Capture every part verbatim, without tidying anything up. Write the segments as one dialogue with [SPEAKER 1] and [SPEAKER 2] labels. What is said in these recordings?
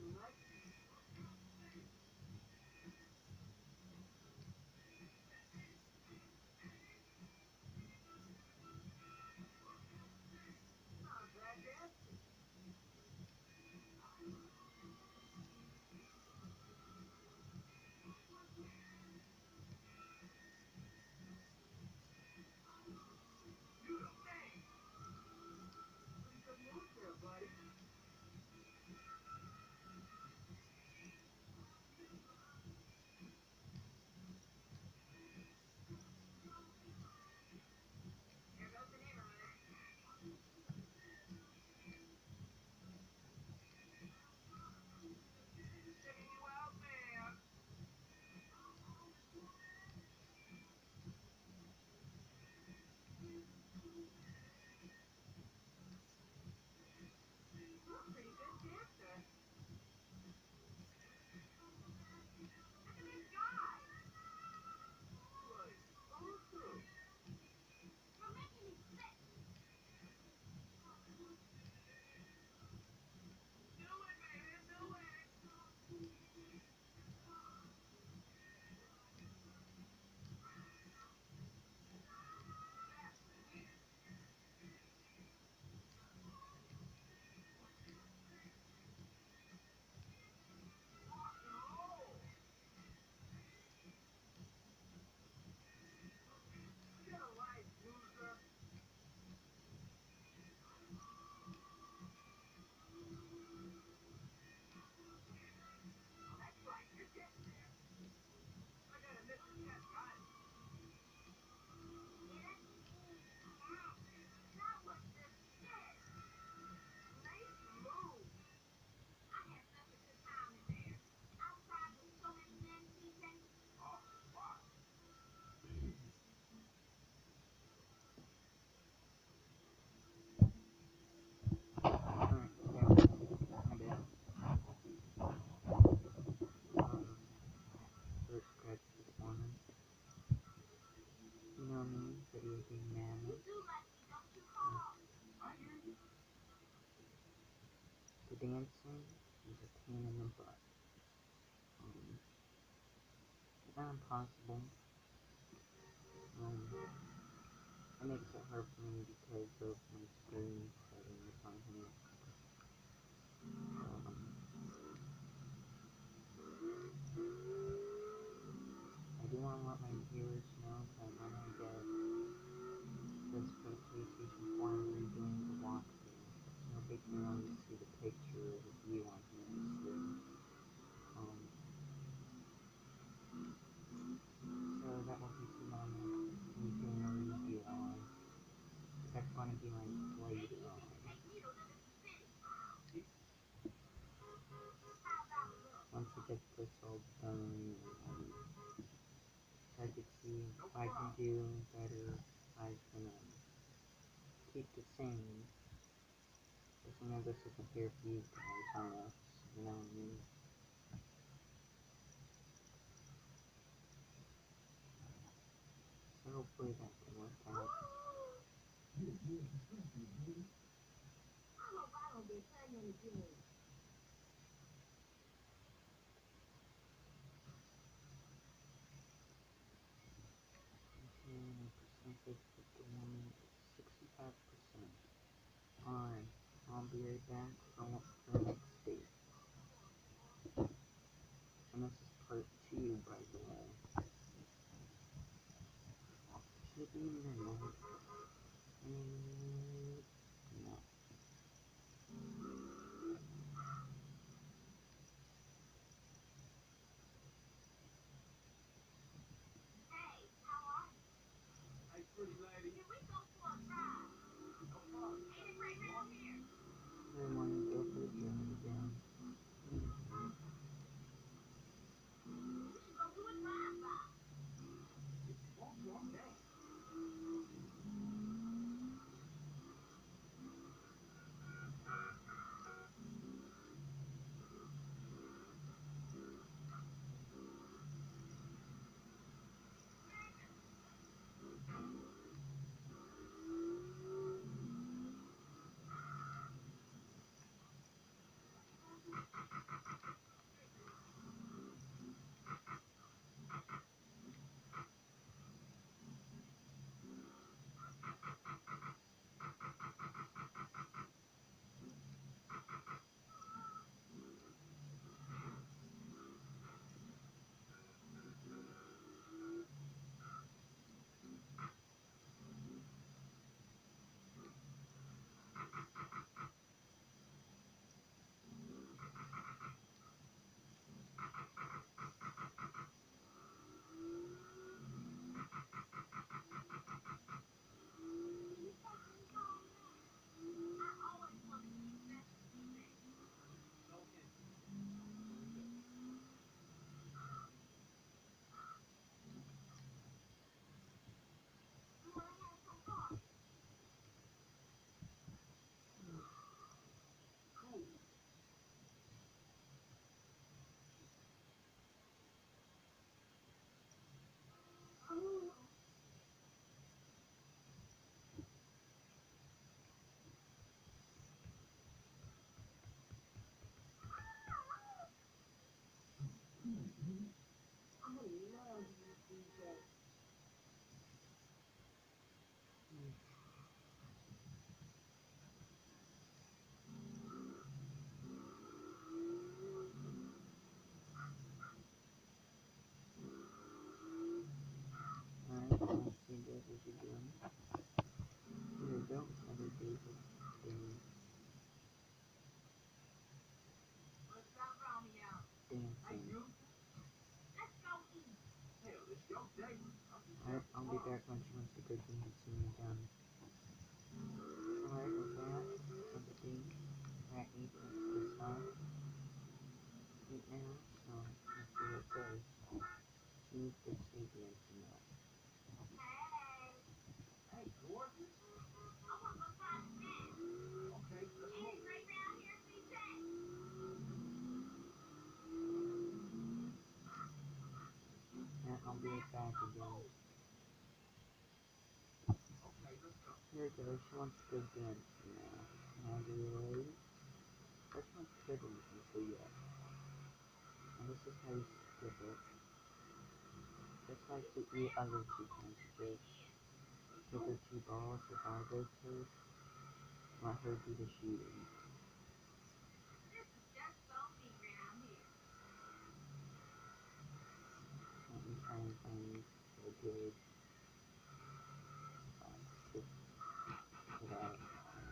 [SPEAKER 1] Dancing is a pain in the butt. Um, it's not impossible. Um, it makes it hard for me because of my screen settings on here. Um, I do want to let my viewers know that when I get this for the PlayStation four, I'm redoing the walkthrough. So they can only see the picture of the view on here instead. Um, so that will be some on me doing a review on. That's going to be like later on. Once I get this all done, um, I can see what I can do better. I can um, keep the same. Because I know this isn't here for you guys unless, you know what I mean. So hopefully that can work out. Percentage of the woman is sixty-five percent. Alright, I'll be right back for the next stage. And this is part two, by the way. Should be midnight. And no. I want to go for the journey again. Mm-hmm. David, Denise, dancing. Alright, I'll be back when she wants to go dancing again. Alright, we're back on the date. We're at eight this time. Eight now, so let's see what it says. She needs to stay dancing now.
[SPEAKER 2] Hey, gorgeous. I want my five minutes. Okay, let's go. Hey, right now, here's me say.
[SPEAKER 1] And I'll be right back again.
[SPEAKER 2] Okay, let's go.
[SPEAKER 1] Here we go, she wants to go dancing now. Now do you ready? First one couldn't until yet. And this is how you skip it. Just like the e other two sentences. Give her two balls or Barbara first. Let her do the shooting.
[SPEAKER 2] This is just so me around here.
[SPEAKER 1] Let me try and find a good spot to get out of that.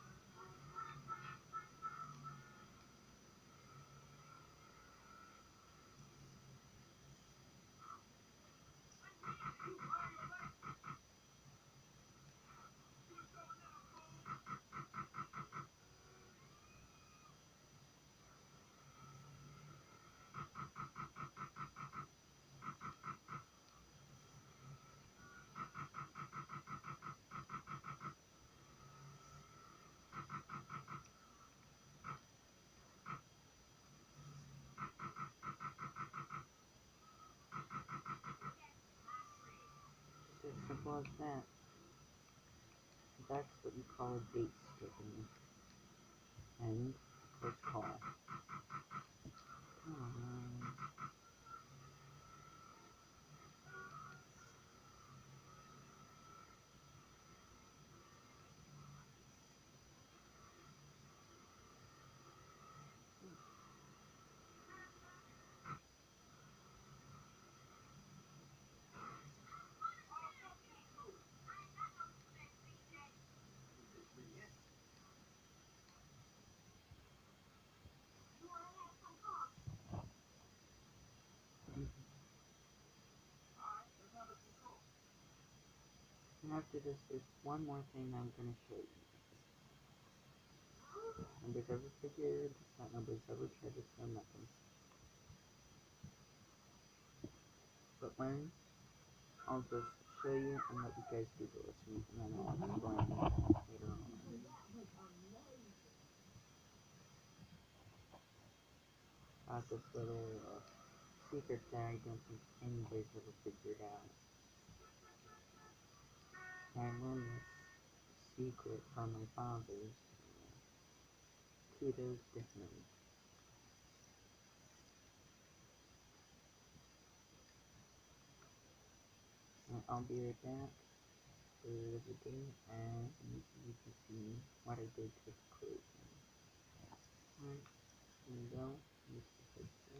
[SPEAKER 1] Just as simple as that. That's what you call a date skipping. And close call. Come on. And after this, there's one more thing I'm going to show you. Nobody's ever figured that nobody's ever tried this, no nothing. But when, I'll just show you and let you guys do the listening, and then I'll explain later on. Got this little uh, secret that I don't think anybody's ever figured out. And I learned this secret from my father. Kudos to him. And I'll be right back for the day, and you can see what I did to the clothing. Alright, here we go. Here's the picture.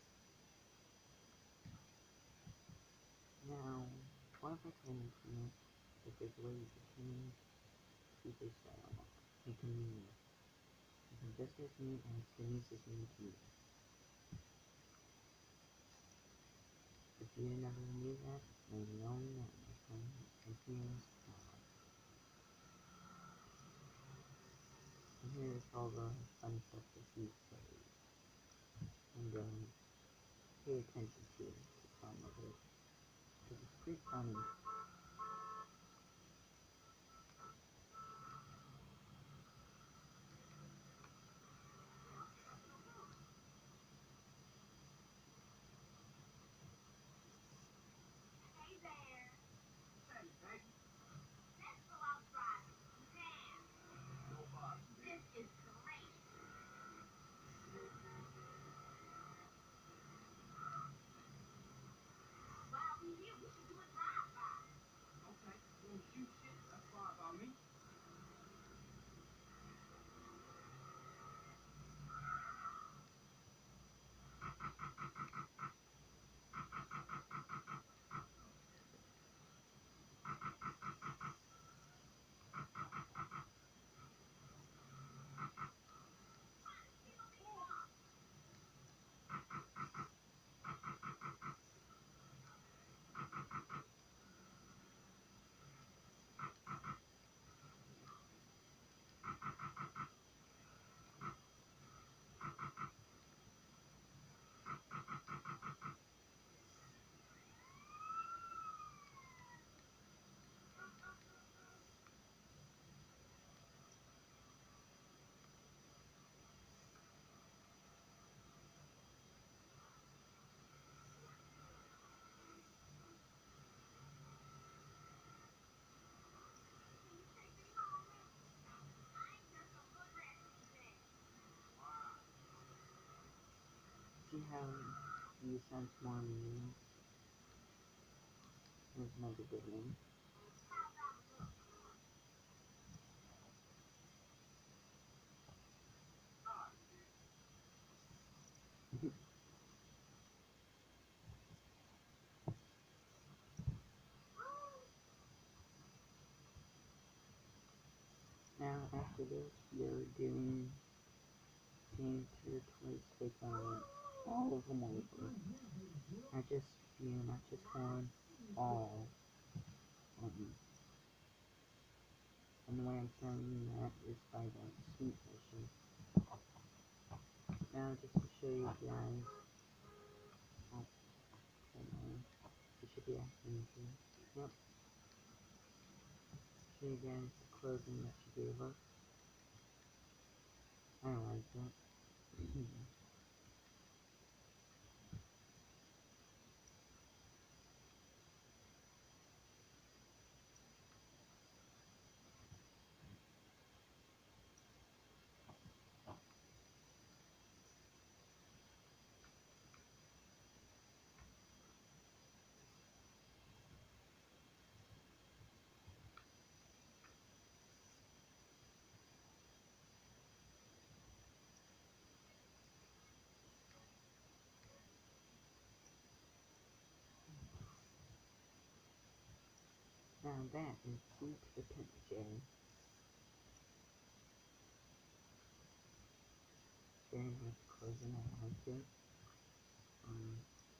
[SPEAKER 1] Now, what if I told you that there's a way you can change people's style? You can mean it. You can just as me as Denise's mean to you. If you never knew that, then you know now, my friend. And here's how. And here's all the fun stuff that he says. And um, pay attention to some of it. Because it's pretty funny.
[SPEAKER 2] Hey there. Hey, baby. Let's go out driving. Damn. No problem. This is great. While we here, we should do a drive-by.
[SPEAKER 1] see how you sense more meaning. Here's another good one. Now after this, you're doing things to your toys, take on all of them over. Not just few, not just one, all. Um, and the way I'm showing that is by the sweet version. Now just to show you guys, oh, come on, it should be acting here. Yep. Show you guys the clothing that she gave us. I like it. Now that is Sweet the Pincher. Very nice clothing, I like it. Um,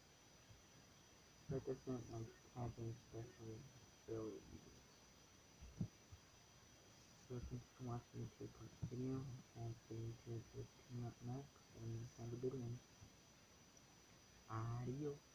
[SPEAKER 1] but doesn't like having special abilities. So thanks for watching the two-part video. I'll get into this coming up next, and have a good one. Adios.